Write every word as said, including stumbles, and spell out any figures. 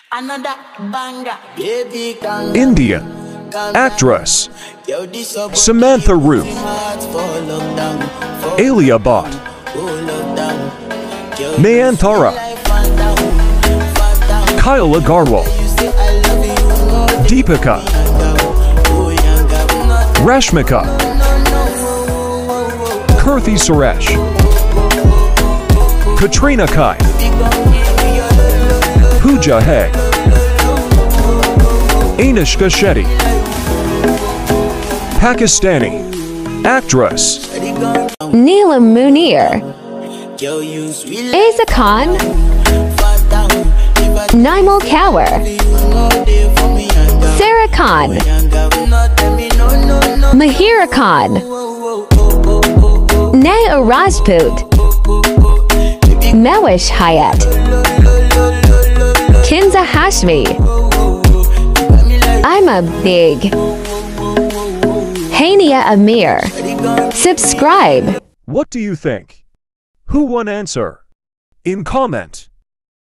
Another banger. Baby, India. Actress Samantha Ruth. Alia Bhatt. Nayanthara. Kyle Agarwal. Deepika. Rashmika. Kirthi Suresh. Katrina Kaif. Pooja Hegde. Anushka Shetty. Pakistani actress Neelam Munir. Aiza Khan. Naimal Kaur. Sarah Khan. Mahira Khan. Naya Rajput. Mewish Hayat. Kinza Hashmi. I'm a big Hania Amir. Subscribe. What do you think? Who won answer? In comment.